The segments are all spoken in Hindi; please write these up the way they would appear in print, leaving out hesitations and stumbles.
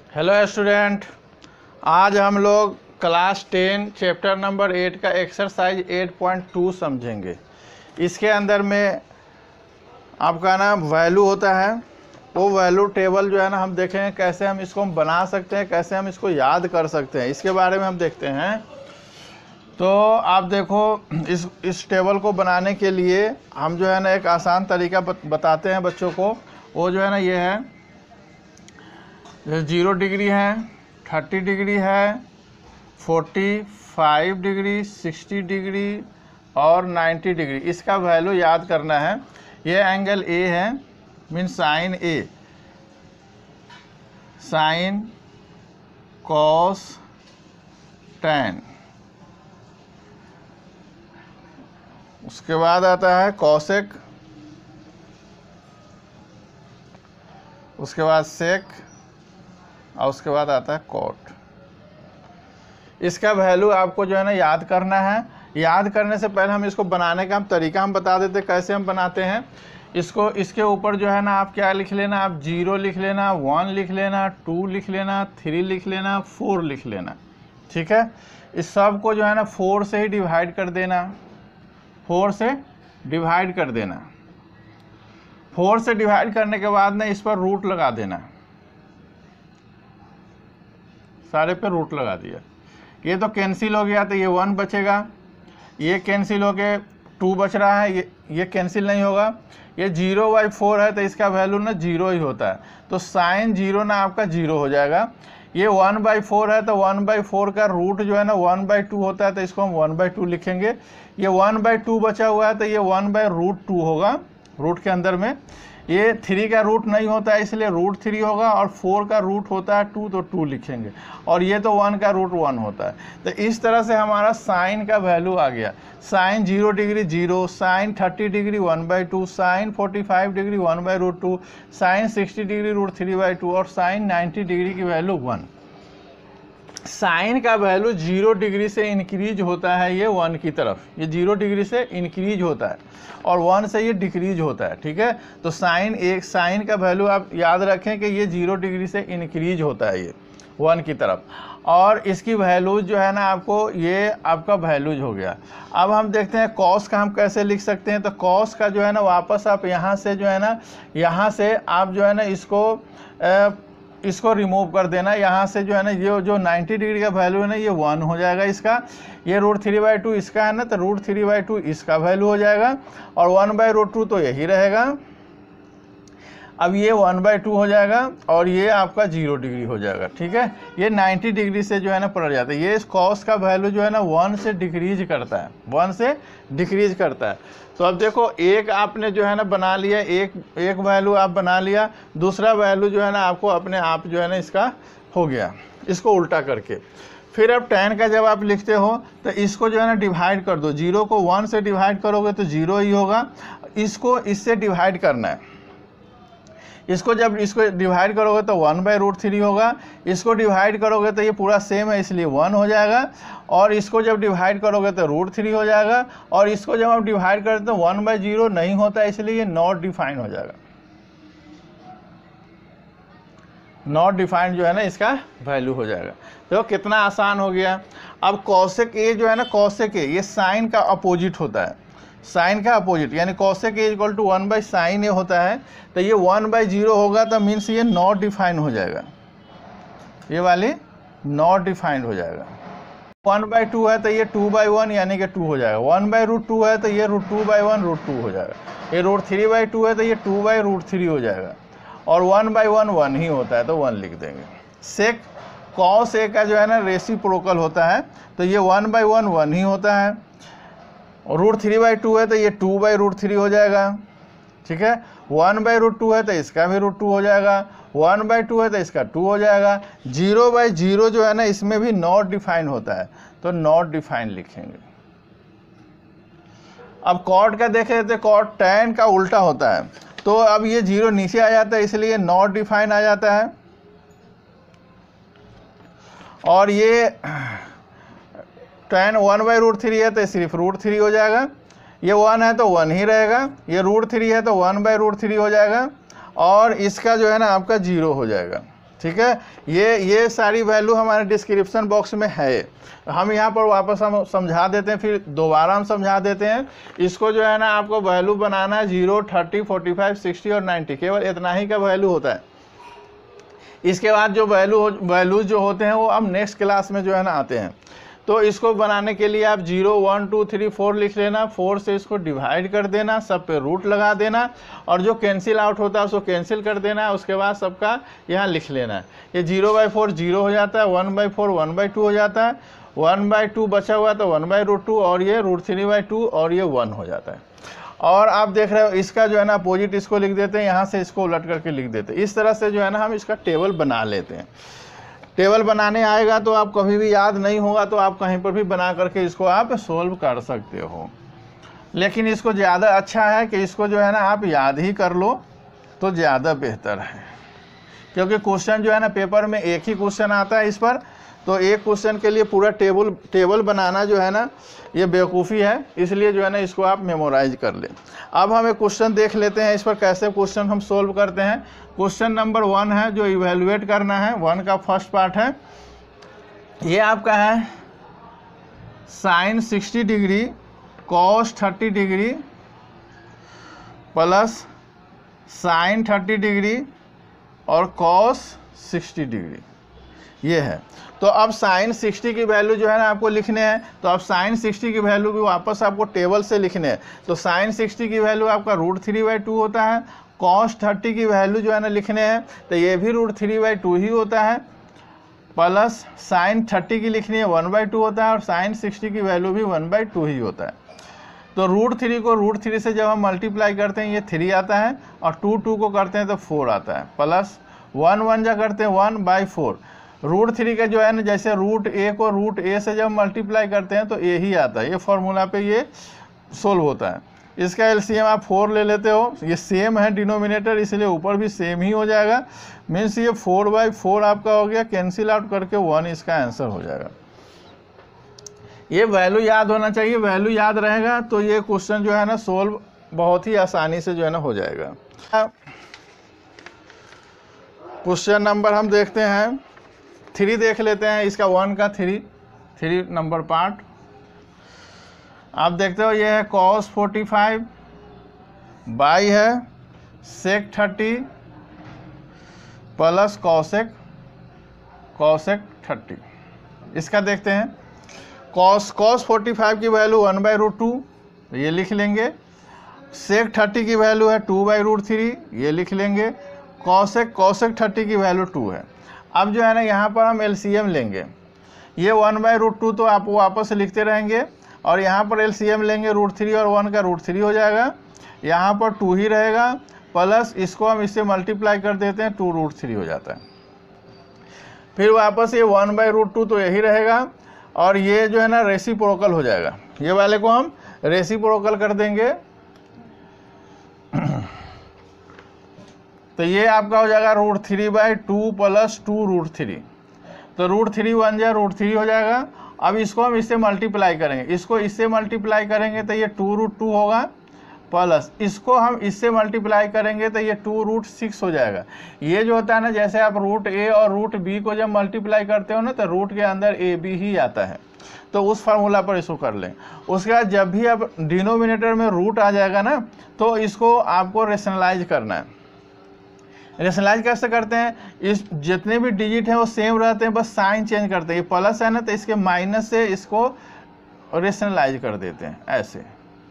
हेलो स्टूडेंट, आज हम लोग क्लास 10 चैप्टर नंबर 8 का एक्सरसाइज 8.2 समझेंगे। इसके अंदर में आपका ना वैल्यू होता है, वो वैल्यू टेबल जो है ना हम देखेंगे कैसे हम इसको बना सकते हैं, कैसे हम इसको याद कर सकते हैं, इसके बारे में हम देखते हैं। तो आप देखो, इस टेबल को बनाने के लिए हम जो है ना एक आसान तरीका बताते हैं बच्चों को। वो जो है ना ये है, जैसे 0 डिग्री है, 30 डिग्री है, 45 डिग्री, 60 डिग्री और 90 डिग्री। इसका वैल्यू याद करना है। ये एंगल ए है, mean sine A, sine, cos, tan. उसके बाद आता है कॉसेक, उसके बाद सेक और उसके बाद आता है कॉट। इसका वैल्यू आपको जो है ना याद करना है। याद करने से पहले हम इसको बनाने का तरीका हम बता देते कैसे हम बनाते हैं इसको। इसके ऊपर जो है ना आप क्या लिख लेना, आप 0 लिख लेना, 1 लिख लेना, 2 लिख लेना, 3 लिख लेना, 4 लिख लेना। ठीक है, इस सब को जो है ना 4 से ही डिवाइड कर देना, 4 से डिवाइड कर देना। 4 से डिवाइड करने के बाद ना इस पर रूट लगा देना, सारे पे रूट लगा दिया। ये तो कैंसिल हो गया, तो ये 1 बचेगा, ये कैंसिल हो के 2 बच रहा है, ये कैंसिल नहीं होगा। ये 0/4 है तो इसका वैल्यू ना 0 ही होता है, तो साइन 0 ना आपका 0 हो जाएगा। ये 1/4 है तो 1/4 का रूट जो है ना 1/2 होता है, तो इसको हम 1/2 लिखेंगे। ये 1/2 बचा हुआ है तो ये 1/√2 होगा। रूट के अंदर में ये 3 का रूट नहीं होता है, इसलिए √3 होगा, और 4 का रूट होता है 2, तो 2 लिखेंगे। और ये तो 1 का रूट 1 होता है। तो इस तरह से हमारा साइन का वैल्यू आ गया। Sine 0 degree 0, sine 30 degree 1/2, sine 45 degree 1/√2, sine 60 degree √3/2 और साइन 90 डिग्री की वैल्यू 1। साइन का वैल्यू 0 डिग्री से इंक्रीज होता है, ये 1 की तरफ, ये 0 डिग्री से इंक्रीज होता है और 1 से ये डिक्रीज होता है। ठीक है, तो साइन का वैल्यू आप याद रखें कि ये 0 डिग्री से इंक्रीज होता है, ये 1 की तरफ। और इसकी वैल्यूज जो है ना आपको, ये आपका वैल्यूज हो गया। अब हम देखते हैं कॉस का हम कैसे लिख सकते हैं। तो कॉस का जो है ना वापस आप यहाँ से जो है ना, यहाँ से आप जो है ना इसको रिमूव कर देना। यहाँ से जो है ना ये जो 90 डिग्री का वैल्यू है ना ये 1 हो जाएगा इसका। ये √3/2 इसका है ना, तो √3/2 इसका वैल्यू हो जाएगा, और 1/√2 तो यही रहेगा। अब ये 1/2 हो जाएगा और ये आपका 0 डिग्री हो जाएगा। ठीक है, ये 90 डिग्री से जो है ना पलट जाता है। ये इस कॉस का वैल्यू जो है ना 1 से डिक्रीज करता है, 1 से डिक्रीज करता है। तो अब देखो, एक आपने जो है ना बना लिया, एक वैल्यू आप बना लिया, दूसरा वैल्यू जो है ना आपको अपने आप जो है ना इसका हो गया, इसको उल्टा करके। फिर अब tan का जब आप लिखते हो तो इसको जो है ना डिवाइड कर दो। 0 को 1 से डिवाइड करोगे तो 0 ही होगा, इसको इससे डिवाइड करना है। इसको जब इसको डिवाइड करोगे तो 1/√3 होगा, इसको डिवाइड करोगे तो ये पूरा सेम है इसलिए 1 हो जाएगा, और इसको जब डिवाइड करोगे तो √3 हो जाएगा, और इसको जब आप डिवाइड करते तो 1/0 नहीं होता, इसलिए ये नॉट डिफाइंड हो जाएगा। नॉट डिफाइंड जो है ना इसका वैल्यू हो जाएगा। देखो कितना आसान हो गया। अब कॉसेक ए जो है ना, कॉसेक ए ये साइन का अपोजिट होता है, साइन का अपोजिट, यानी cosec A equal to 1/sin A होता है। तो ये 1/0 होगा तो मीन्स ये नॉट डिफाइंड हो जाएगा, ये वाली नॉट डिफाइंड हो जाएगा। 1/2 है तो ये 2/1 यानी कि 2 हो जाएगा। 1/√2 है तो ये √2/1 √2 हो जाएगा। ये √3/2 है तो ये 2/√3 हो जाएगा, और 1/1 1 ही होता है तो 1 लिख देंगे। सेक कॉस ए का जो है ना रेसिप्रोकल होता है, तो ये 1/1 1 ही होता है, और √3/2 है तो ये 2/√3 हो जाएगा। ठीक है, 1/√2 है तो इसका भी √2 हो जाएगा, 1/2 है तो इसका 2 हो जाएगा। 0/0 जो है ना इसमें भी नॉट डिफाइंड होता है, तो नॉट डिफाइंड लिखेंगे। अब कॉट का देखें तो कॉट tan का उल्टा होता है, तो अब ये 0 नीचे आ जाता है इसलिए नॉट डिफाइंड आ जाता है, और ये tan 1/√3 है तो सिर्फ √3 हो जाएगा। ये 1 है तो 1 ही रहेगा, ये √3 है तो 1/√3 हो जाएगा, और इसका जो है ना आपका 0 हो जाएगा। ठीक है। ये सारी वैल्यू हमारे डिस्क्रिप्शन बॉक्स में है। हम यहाँ पर वापस हम समझा देते हैं, फिर दोबारा हम समझा देते हैं। इसको जो है ना आपको वैल्यू बनाना है 0, 30, 45, 60 और 90, केवल इतना ही का वैल्यू होता है। इसके बाद जो वैल्यूज जो होते हैं वो अब नेक्स्ट क्लास में जो है ना आते हैं। तो इसको बनाने के लिए आप 0, 1, 2, 3, 4 लिख लेना, 4 से इसको डिवाइड कर देना, सब पे रूट लगा देना, और जो कैंसिल आउट होता है उसको कैंसिल कर देना है। उसके बाद सबका यहाँ लिख लेना है। ये 0/4 0 हो जाता है, 1/4 1/2 हो जाता है, 1/2 बचा हुआ तो 1/√2, और ये √3/2 और ये 1 हो जाता है। और आप देख रहे हो इसका जो है ना अपोजिट इसको लिख देते हैं, यहाँ से इसको उलट करके लिख देते हैं। इस तरह से जो है ना हम इसका टेबल बना लेते हैं। टेबल बनाने आएगा तो आप कभी भी याद नहीं होगा तो आप कहीं पर भी बना करके इसको आप सोल्व कर सकते हो। लेकिन इसको ज़्यादा अच्छा है कि इसको जो है ना आप याद ही कर लो तो ज़्यादा बेहतर है, क्योंकि क्वेश्चन जो है ना पेपर में एक ही क्वेश्चन आता है इस पर, तो एक क्वेश्चन के लिए पूरा टेबल बनाना जो है ना ये बेवकूफ़ी है। इसलिए जो है ना इसको आप मेमोराइज कर लें। अब हम एक क्वेश्चन देख लेते हैं इस पर कैसे क्वेश्चन हम सोल्व करते हैं। क्वेश्चन नंबर 1 है जो इवेलुएट करना है, 1 का फर्स्ट पार्ट है। ये आपका है sin 60 डिग्री cos 30 डिग्री प्लस sin 30 डिग्री और cos 60 डिग्री, ये है। तो अब sin 60 की वैल्यू जो है ना आपको लिखने हैं, तो अब sin 60 की वैल्यू भी वापस आपको टेबल से लिखने हैं। तो sin 60 की वैल्यू आपका √3/2 होता है, cos 30 की वैल्यू जो है ना लिखने हैं तो ये भी √3/2 ही होता है, प्लस sin 30 की लिखनी है 1/2 होता है, और sin 60 की वैल्यू भी 1/2 ही होता है। तो √3 को √3 से जब हम मल्टीप्लाई करते हैं ये 3 आता है, और 2 को करते हैं तो 4 आता है, प्लस 1 1 जा करते हैं 1/4। √3 का जो है ना जैसे √a को √a से जब मल्टीप्लाई करते हैं तो a ही आता है। ये फॉर्मूला पे ये सोल्व होता है। इसका एलसीएम आप 4 ले लेते हो, ये सेम है डिनोमिनेटर इसलिए ऊपर भी सेम ही हो जाएगा। मीन्स ये 4/4 आपका हो गया, कैंसिल आउट करके 1 इसका आंसर हो जाएगा। ये वैल्यू याद होना चाहिए, वैल्यू याद रहेगा तो ये क्वेश्चन जो है ना सोल्व बहुत ही आसानी से जो है ना हो जाएगा। क्वेश्चन नंबर हम देखते हैं 3 देख लेते हैं। इसका 1 का 3 नंबर पार्ट आप देखते हो, ये है cos 45 बाई है sec 30 प्लस cosec 30। इसका देखते हैं cos 45 की वैल्यू 1/√2 ये लिख लेंगे, sec 30 की वैल्यू है 2/√3 ये लिख लेंगे, cosec 30 की वैल्यू 2 है। अब जो है ना यहाँ पर हम एलसीएम लेंगे, ये 1/√2 तो आप वापस लिखते रहेंगे, और यहाँ पर एलसीएम लेंगे √3 और 1 का √3 हो जाएगा, यहाँ पर 2 ही रहेगा, प्लस इसको हम इससे मल्टीप्लाई कर देते हैं 2√3 हो जाता है। फिर वापस ये 1/√2 तो यही रहेगा, और ये जो है ना रेसिप्रोकल हो जाएगा, ये वाले को हम रेसिप्रोकल कर देंगे। तो ये आपका हो जाएगा √3/2 प्लस 2√3, तो √3 1 जा √3 हो जाएगा। अब इसको हम इससे मल्टीप्लाई करेंगे, इसको इससे मल्टीप्लाई करेंगे तो ये 2√2 होगा, प्लस इसको हम इससे मल्टीप्लाई करेंगे तो ये 2√6 हो जाएगा। ये जो होता है ना जैसे आप √a और √b को जब मल्टीप्लाई करते हो ना तो रूट के अंदर ab ही आता है, तो उस फार्मूला पर इसको कर लें। उसके बाद जब भी अब डिनोमिनेटर में रूट आ जाएगा ना तो इसको आपको रेशनलाइज करना है। रेशनलाइज कैसे करते हैं, इस जितने भी डिजिट हैं वो सेम रहते हैं, बस साइन चेंज करते हैं। ये प्लस है ना तो इसके माइनस से इसको रेशनलाइज कर देते हैं ऐसे।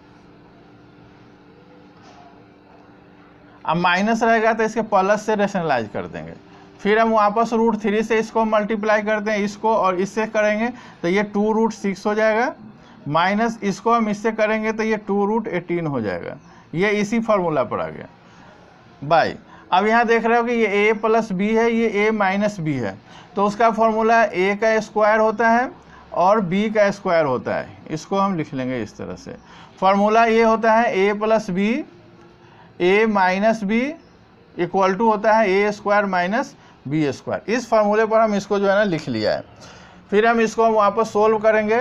अब माइनस रहेगा तो इसके प्लस से रेशनलाइज कर देंगे। फिर हम वापस √3 से इसको मल्टीप्लाई करते हैं, इसको और इससे करेंगे तो ये 2√6 हो जाएगा, माइनस इसको हम इससे करेंगे तो ये 2√18 हो जाएगा। ये इसी फार्मूला पर आ गया बाई। अब यहाँ देख रहे हो कि ये a प्लस बी है, ये a माइनस बी है, तो उसका फॉर्मूला a का स्क्वायर होता है और b का स्क्वायर होता है। इसको हम लिख लेंगे इस तरह से। फार्मूला ये होता है a plus B, a minus B equal to होता है a square minus B square. इस फार्मूले पर हम इसको जो है ना लिख लिया है। फिर हम इसको वापस सोल्व करेंगे,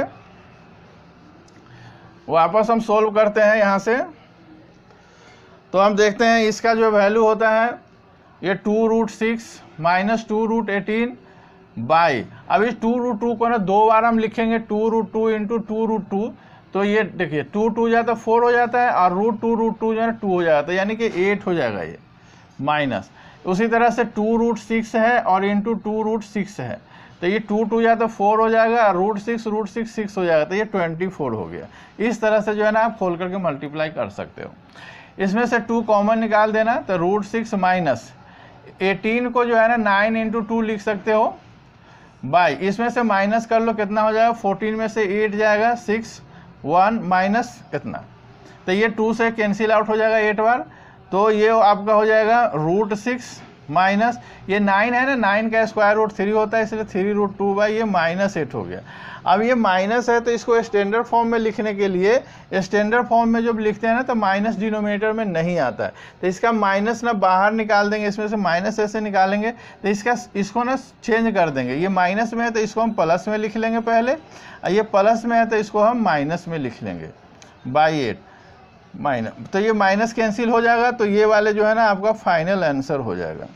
वापस हम सोल्व करते हैं यहाँ से। तो हम देखते हैं इसका जो वैल्यू होता है ये 2√6 माइनस 2√18 बाई, अब इस 2√2 को ना 2 बार हम लिखेंगे, 2√2 इंटू 2√2, तो ये देखिए 2 जाता 4 हो जाता है और √2 जो है 2 हो जाता है, यानी कि 8 हो जाएगा ये माइनस। उसी तरह से 2√6 है और इंटू 2√6 है, तो ये 2 जाता 4 हो जाएगा और √6 6 हो जाएगा, तो ये 24 हो गया। इस तरह से जो है ना आप खोल करके मल्टीप्लाई कर सकते हो। इसमें से 2 कॉमन निकाल देना, तो √6 माइनस 18 को जो है ना 9 इंटू 2 लिख सकते हो बाई, इसमें से माइनस कर लो, कितना हो जाएगा, 14 में से 8 जाएगा, 6 1 माइनस कितना, तो ये 2 से कैंसिल आउट हो जाएगा 8 बार, तो ये आपका हो जाएगा √6 माइनस ये 9 है ना, 9 का स्क्वायर रूट 3 होता है, इसलिए 3√2 बाई ये -8 हो गया। अब ये माइनस है तो इसको स्टैंडर्ड फॉर्म में लिखने के लिए, स्टैंडर्ड फॉर्म में जब लिखते हैं ना तो माइनस डिनोमिनेटर में नहीं आता है, तो इसका माइनस ना बाहर निकाल देंगे, इसमें से माइनस ऐसे निकालेंगे, तो इसको ना चेंज कर देंगे। ये माइनस में है तो इसको हम प्लस में लिख लेंगे पहले, और ये प्लस में है तो इसको हम माइनस में लिख लेंगे बाई 8 माइनस, तो ये माइनस कैंसिल हो जाएगा, तो ये वाले जो है ना आपका फाइनल आंसर हो जाएगा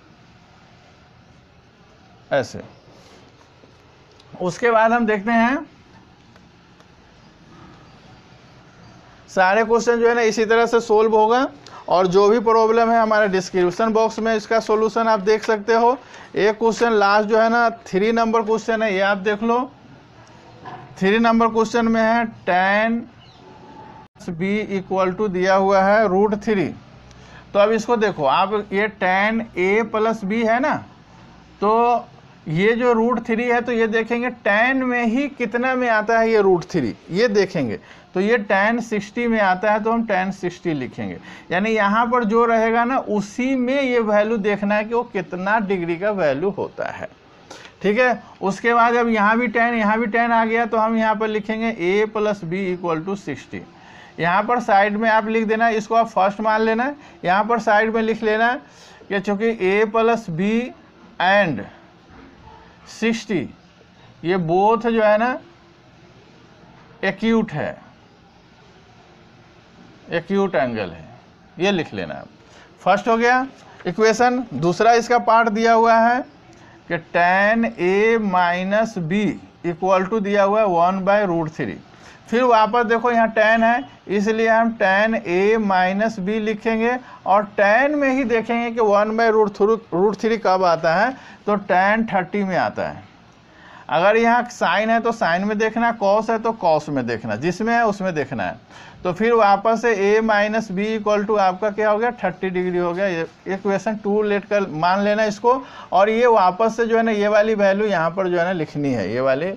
ऐसे। उसके बाद हम देखते हैं सारे क्वेश्चन जो है ना इसी तरह से सोल्व होगा, और जो भी प्रॉब्लम है हमारे डिस्क्रिप्शन बॉक्स में इसका सॉल्यूशन आप देख सकते हो। एक क्वेश्चन लास्ट जो है ना 3 नंबर क्वेश्चन है, ये आप देख लो। 3 नंबर क्वेश्चन में है tan b इक्वल टू दिया हुआ है √3, तो अब इसको देखो आप, ये tan a प्लस b है ना, तो ये जो √3 है तो ये देखेंगे tan में ही कितना में आता है ये √3, ये देखेंगे, तो ये tan 60 में आता है, तो हम tan 60 लिखेंगे, यानी यहाँ पर जो रहेगा ना उसी में ये वैल्यू देखना है कि वो कितना डिग्री का वैल्यू होता है, ठीक है। उसके बाद अब यहाँ भी tan आ गया, तो हम यहाँ पर लिखेंगे a plus b equal to 60। यहाँ पर साइड में आप लिख देना, इसको आप फर्स्ट मान लेना, यहाँ पर साइड में लिख लेना कि चूँकि a प्लस b एंड 60 ये बोथ जो है ना एक्यूट है, एक्यूट एंगल है, ये लिख लेना आप। फर्स्ट हो गया इक्वेशन। दूसरा इसका पार्ट दिया हुआ है कि tan a minus b equal to दिया हुआ है 1/√3। फिर वापस देखो यहाँ tan है, इसलिए हम tan a माइनस b लिखेंगे, और tan में ही देखेंगे कि 1/√3 कब आता है, तो tan 30 में आता है। अगर यहाँ साइन है तो साइन में देखना, कॉस है तो कॉस में देखना, जिसमें है उसमें देखना है। तो फिर वापस से a minus B equal to आपका क्या हो गया 30 डिग्री हो गया। ये इक्वेशन 2 लेट कर मान लेना इसको, और ये वापस से जो है ना ये वाली वैल्यू यहाँ पर जो है ना लिखनी है, ये वाली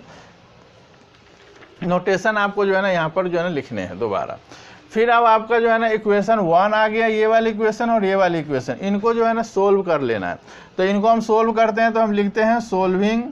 नोटेशन आपको जो है ना यहाँ पर जो है ना लिखने हैं दोबारा। फिर अब आपका जो है ना इक्वेशन 1 आ गया, ये वाली इक्वेशन और ये वाली इक्वेशन, इनको जो है ना सोल्व कर लेना है। तो इनको हम सोल्व करते हैं, तो हम लिखते हैं सोल्विंग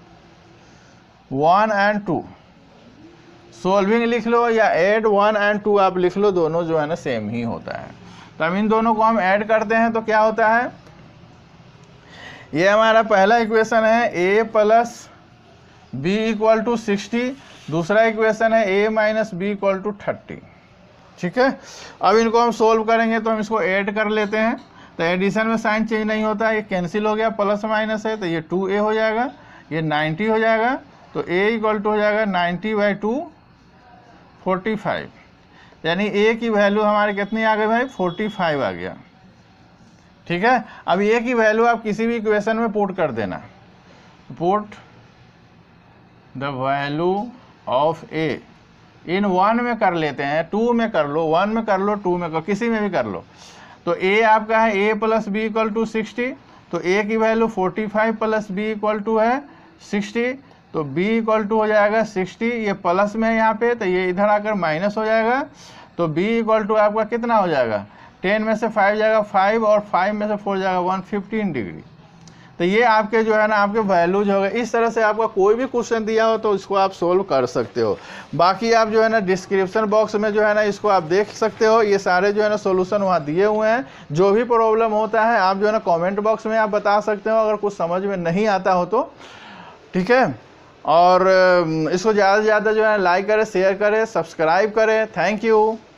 1 एंड 2, सोल्विंग लिख लो या ऐड 1 एंड 2 आप लिख लो, दोनों जो है ना सेम ही होता है। तो हम इन दोनों को हम ऐड करते हैं, तो क्या होता है, ये हमारा पहला इक्वेशन है a plus B equal to 60, दूसरा इक्वेशन है a minus B equal to 30, ठीक है। अब इनको हम सोल्व करेंगे, तो हम इसको ऐड कर लेते हैं, तो एडिशन में साइन चेंज नहीं होता है, ये कैंसिल हो गया, प्लस माइनस है, तो ये 2a हो जाएगा, ये 90 हो जाएगा, तो a इक्वल टू हो जाएगा 90/2 45, यानी a की वैल्यू हमारी कितनी आ गई भाई 45 आ गया, ठीक है। अब a की वैल्यू आप किसी भी इक्वेशन में पुट कर देना, put the value of a in 1 में कर लेते हैं, 2 में कर लो, 1 में कर लो, 2 में कर, किसी में भी कर लो। तो a आपका है a plus B equal to 60, तो a की value 45 plus b equal to है 60, तो b इक्वल टू हो जाएगा 60, ये प्लस में है यहाँ पे, तो ये इधर आकर माइनस हो जाएगा, तो b इक्वल टू आपका कितना हो जाएगा, 10 में से 5 जाएगा 5, और 5 में से 4 जाएगा 115 डिग्री। तो ये आपके जो है ना आपके वैल्यूज हो गए। इस तरह से आपका कोई भी क्वेश्चन दिया हो तो इसको आप सोल्व कर सकते हो। बाकी आप जो है ना डिस्क्रिप्शन बॉक्स में जो है ना इसको आप देख सकते हो, ये सारे जो है ना सॉल्यूशन वहाँ दिए हुए हैं। जो भी प्रॉब्लम होता है आप जो है ना कमेंट बॉक्स में आप बता सकते हो, अगर कुछ समझ में नहीं आता हो तो, ठीक है। और इसको ज़्यादा से ज़्यादा जो है लाइक करें, शेयर करें, सब्सक्राइब करें। Thank you.